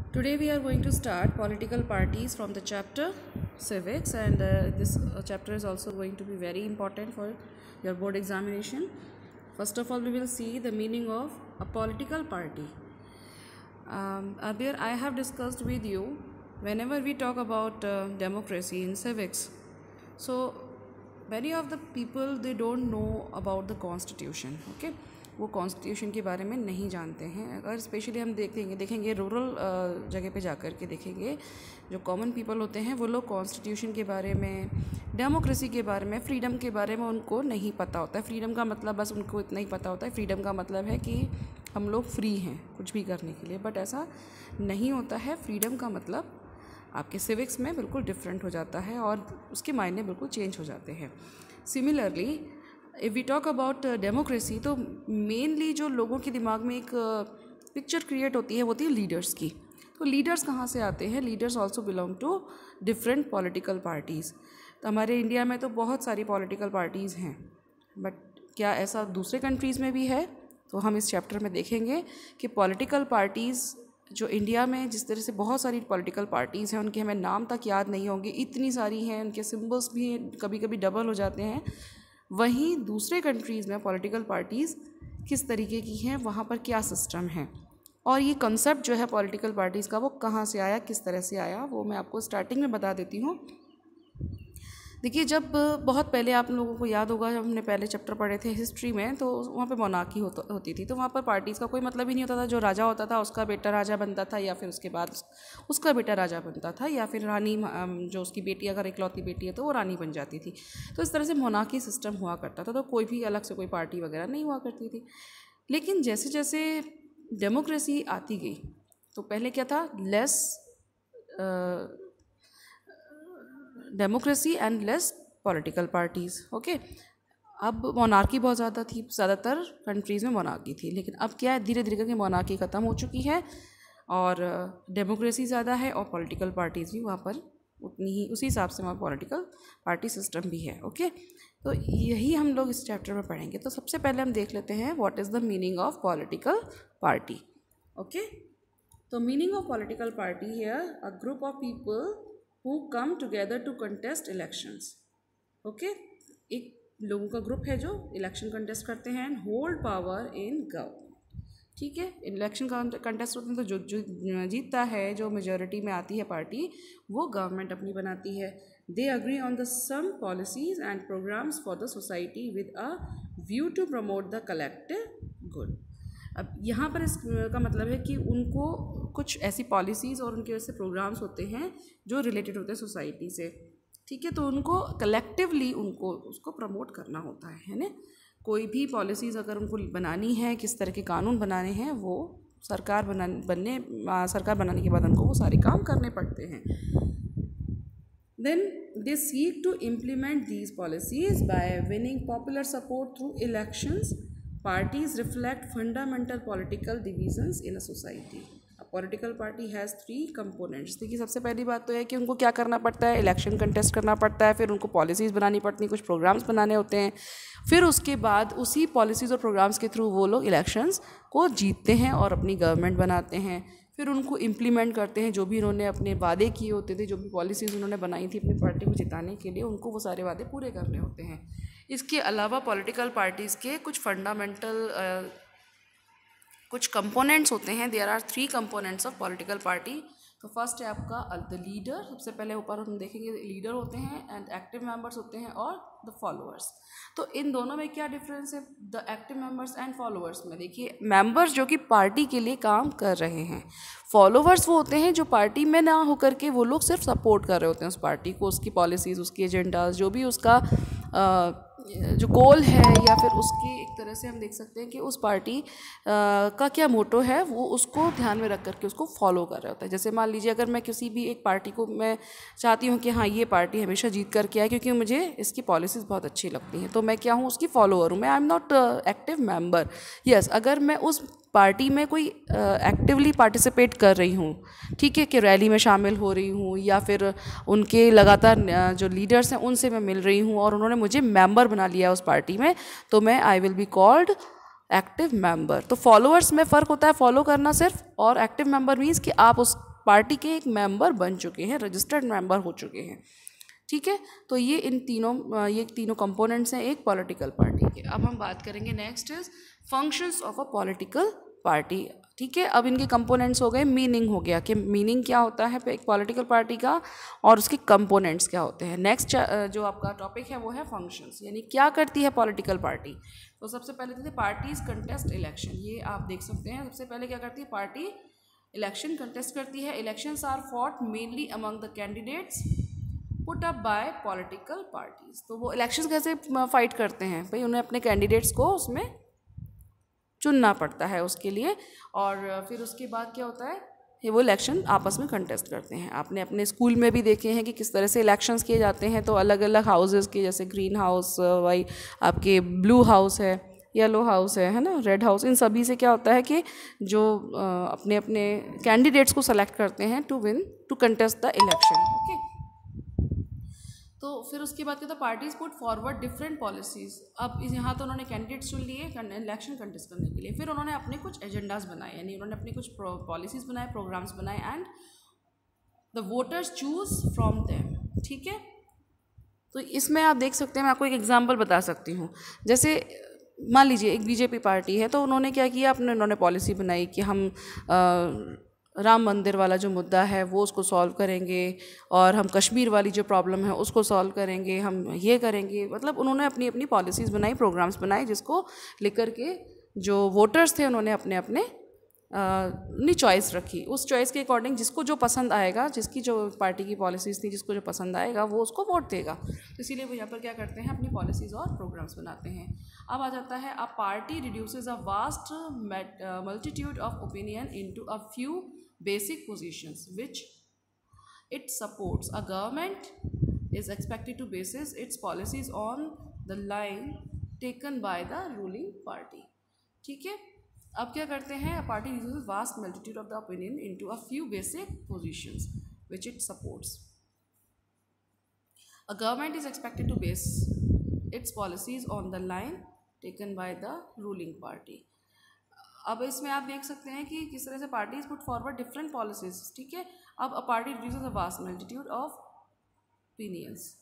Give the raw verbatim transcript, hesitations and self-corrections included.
Today we are going to start political parties from the chapter civics, and uh, this uh, chapter is also going to be very important for your board examination. First of all, we will see the meaning of a political party. Um, earlier I have discussed with you whenever we talk about uh, democracy in civics. So many of the people, they don't know about the constitution. Okay, वो constitution के बारे में नहीं जानते हैं. अगर specially हम देखेंगे देखेंगे रूरल जगह पे जाकर के देखेंगे, जो कॉमन पीपल होते हैं वो लोग कॉन्स्टिट्यूशन के बारे में, डेमोक्रेसी के बारे में, फ्रीडम के बारे में उनको नहीं पता होता है. फ्रीडम का मतलब बस उनको इतना ही पता होता है, फ्रीडम का मतलब है कि हम लोग फ्री हैं कुछ भी करने के लिए. बट ऐसा नहीं होता है. फ्रीडम का मतलब आपके सिविक्स में बिल्कुल डिफरेंट हो जाता है और उसके मायने बिल्कुल चेंज हो जाते हैं. Similarly if we talk about democracy, तो मेनली जो लोगों के दिमाग में एक पिक्चर क्रिएट होती है वो होती है लीडर्स की. तो लीडर्स कहाँ से आते हैं? Leaders also belong to different political parties. तो हमारे इंडिया में तो बहुत सारी पॉलिटिकल पार्टीज़ हैं, बट क्या ऐसा दूसरे कंट्रीज़ में भी है? तो हम इस चैप्टर में देखेंगे कि पॉलिटिकल पार्टीज़ जो इंडिया में जिस तरह से बहुत सारी पॉलिटिकल पार्टीज़ हैं, उनके हमें नाम तक याद नहीं होंगे, इतनी सारी हैं, उनके सिंबल्स भी कभी कभी डबल हो जाते हैं. वहीं दूसरे कंट्रीज़ में पॉलिटिकल पार्टीज़ किस तरीके की हैं, वहाँ पर क्या सिस्टम है, और ये कंसेप्ट जो है पॉलिटिकल पार्टीज़ का वो कहाँ से आया, किस तरह से आया, वो मैं आपको स्टार्टिंग में बता देती हूँ. देखिए, जब बहुत पहले आप लोगों को याद होगा, जब हमने पहले चैप्टर पढ़े थे हिस्ट्री में, तो वहाँ पे मोनार्की होता होती थी. तो वहाँ पर पार्टीज़ का कोई मतलब ही नहीं होता था. जो राजा होता था उसका बेटा राजा बनता था, या फिर उसके बाद उसका बेटा राजा बनता था, या फिर रानी, जो उसकी बेटी अगर इकलौती बेटी है तो वो रानी बन जाती थी. तो इस तरह से मोनार्की सिस्टम हुआ करता था. तो कोई भी अलग से कोई पार्टी वगैरह नहीं हुआ करती थी. लेकिन जैसे जैसे डेमोक्रेसी आती गई, तो पहले क्या था, less democracy and less political parties. Okay, अब मोनार्की बहुत ज़्यादा थी, ज़्यादातर कंट्रीज़ में मोनार्की थी. लेकिन अब क्या है, धीरे धीरे करके मोनार्की ख़त्म हो चुकी है और डेमोक्रेसी ज़्यादा है, और पॉलिटिकल पार्टीज़ भी वहाँ पर उतनी ही, उसी हिसाब से वहाँ पॉलिटिकल पार्टी सिस्टम भी है. ओके, तो यही हम लोग इस चैप्टर में पढ़ेंगे. तो सबसे पहले हम देख लेते हैं what is the meaning of political party. Okay, तो meaning of political party here, a group of people who come together to contest elections. okay, एक लोगों का ग्रुप है जो इलेक्शन कंटेस्ट करते हैं, and hold power in government. ठीक है, इलेक्शन कंटेस्ट होते हैं तो जो जो जीतता है, जो मेजॉरिटी में आती है पार्टी, वो गवर्नमेंट अपनी बनाती है. They agree on the some policies and programs for the society with a view to promote the collective good. अब यहाँ पर इसका मतलब है कि उनको कुछ ऐसी पॉलिसीज़ और उनके वैसे प्रोग्राम्स होते हैं जो रिलेटेड होते हैं सोसाइटी से. ठीक है, तो उनको कलेक्टिवली उनको उसको प्रमोट करना होता है, है ना. कोई भी पॉलिसीज़ अगर उनको बनानी है, किस तरह के कानून बनाने हैं, वो सरकार बना बनने सरकार बनाने के बाद उनको वो सारे काम करने पड़ते हैं. Then they seek to implement these policies by winning popular support through elections. Parties reflect fundamental political divisions in a society. A political party has three components. देखिए, सबसे पहली बात तो है कि उनको क्या करना पड़ता है, इलेक्शन कंटेस्ट करना पड़ता है, फिर उनको पॉलिसीज़ बनानी पड़ती हैं, कुछ प्रोग्राम्स बनाने होते हैं, फिर उसके बाद उसी पॉलिसीज़ और प्रोग्राम्स के थ्रू वो लोग इलेक्शंस को जीतते हैं और अपनी गवर्नमेंट बनाते हैं. फिर उनको इम्प्लीमेंट करते हैं, जो भी उन्होंने अपने वादे किए होते थे, जो भी पॉलिसीज़ उन्होंने बनाई थी अपनी पार्टी को जिताने के लिए, उनको वो सारे वादे पूरे करने होते हैं. इसके अलावा पॉलिटिकल पार्टीज़ के कुछ फंडामेंटल कुछ कंपोनेंट्स होते हैं. There are three components of political party. तो फर्स्ट है आपका द लीडर. सबसे पहले ऊपर हम देखेंगे लीडर होते हैं, एंड एक्टिव मेंबर्स होते हैं, और द फॉलोअर्स. तो इन दोनों में क्या डिफरेंस है, the active members and followers में? देखिए, मेंबर्स जो कि पार्टी के लिए काम कर रहे हैं, फॉलोअर्स वो होते हैं जो पार्टी में ना होकर के वो लोग सिर्फ सपोर्ट कर रहे होते हैं उस पार्टी को, उसकी पॉलिसीज़, उसकी एजेंडाज, जो भी उसका आ, जो गोल है, या फिर उसकी एक तरह से हम देख सकते हैं कि उस पार्टी आ, का क्या मोटो है, वो उसको ध्यान में रख करके उसको फॉलो कर रहे होता है. जैसे मान लीजिए, अगर मैं किसी भी एक पार्टी को मैं चाहती हूँ कि हाँ, ये पार्टी हमेशा जीत करके आए क्योंकि मुझे इसकी पॉलिसीज़ बहुत अच्छी लगती हैं, तो मैं क्या हूँ, उसकी फॉलोअर हूँ. मैं I am not active member. Yes, अगर मैं उस पार्टी में कोई एक्टिवली पार्टिसिपेट कर रही हूँ, ठीक है, कि रैली में शामिल हो रही हूँ, या फिर उनके लगातार जो लीडर्स हैं उनसे मैं मिल रही हूँ और उन्होंने मुझे मेंबर बना लिया उस पार्टी में, तो मैं I will be called active member. तो फॉलोअर्स में फ़र्क होता है, फॉलो करना सिर्फ, और एक्टिव मेंबर मीन्स कि आप उस पार्टी के एक मेंबर बन चुके हैं, रजिस्टर्ड मेंबर हो चुके हैं। ठीक है, तो ये इन तीनों ये तीनों कंपोनेंट्स हैं एक पॉलिटिकल पार्टी के। अब हम बात करेंगे next is functions of a political party. ठीक है, अब इनके कंपोनेंट्स हो गए, मीनिंग हो गया कि मीनिंग क्या होता है एक पॉलिटिकल पार्टी का और उसके कंपोनेंट्स क्या होते हैं। नेक्स्ट जो आपका टॉपिक है वो है फंक्शंस, यानी क्या करती है पॉलिटिकल पार्टी। तो सबसे पहले देखते हैं पार्टीज कंटेस्ट इलेक्शन। ये आप देख सकते हैं, सबसे पहले क्या करती है पार्टी, इलेक्शन कंटेस्ट करती है। Elections are fought mainly among the candidates put up by political parties. तो वो इलेक्शंस कैसे फाइट करते हैं भाई, उन्हें अपने कैंडिडेट्स को उसमें चुनना पड़ता है उसके लिए, और फिर उसके बाद क्या होता है ये वो इलेक्शन आपस में कंटेस्ट करते हैं। आपने अपने स्कूल में भी देखे हैं कि किस तरह से इलेक्शंस किए जाते हैं। तो अलग अलग हाउसेस के, जैसे ग्रीन हाउस, वाई आपके ब्लू हाउस है, येलो हाउस है है ना, रेड हाउस, इन सभी से क्या होता है कि जो अपने अपने कैंडिडेट्स को सेलेक्ट करते हैं to win to contest the election. Okay, तो फिर उसके बाद क्या था, parties put forward different policies. अब इस यहाँ तो उन्होंने कैंडिडेट्स चुन लिए इलेक्शन कंटेस्ट करने के लिए, फिर उन्होंने अपने कुछ एजेंडाज बनाए, यानी उन्होंने अपने कुछ पॉलिसीज़ बनाए, प्रोग्राम्स बनाए, and the voters choose from them. ठीक है, तो इसमें आप देख सकते हैं, मैं आपको एक एग्जांपल बता सकती हूँ। जैसे मान लीजिए एक बीजेपी पार्टी है, तो उन्होंने क्या किया, अपने उन्होंने पॉलिसी बनाई कि हम आ, राम मंदिर वाला जो मुद्दा है वो उसको सॉल्व करेंगे, और हम कश्मीर वाली जो प्रॉब्लम है उसको सॉल्व करेंगे, हम ये करेंगे। मतलब उन्होंने अपनी अपनी पॉलिसीज़ बनाई, प्रोग्राम्स बनाए, जिसको लेकर के जो वोटर्स थे उन्होंने अपने अपने अपनी चॉइस रखी। उस चॉइस के अकॉर्डिंग जिसको जो पसंद आएगा, जिसकी जो पार्टी की पॉलिसीज़ थी, जिसको जो पसंद आएगा वो उसको वोट देगा। तो इसीलिए वो यहाँ पर क्या करते हैं, अपनी पॉलिसीज़ और प्रोग्राम्स बनाते हैं। अब आ जाता है, a party reduces a vast multitude of opinion into a few basic positions which it supports. A government is expected to basis its policies on the line taken by the ruling party. ठीक है, अब क्या करते हैं, party reduces vast multitude of the opinion into a few basic positions which it supports. A government is expected to base its policies on the line taken by the ruling party. अब इसमें आप देख सकते हैं कि किस तरह से parties put forward different policies. ठीक है, अब a party reduces a vast multitude of opinions.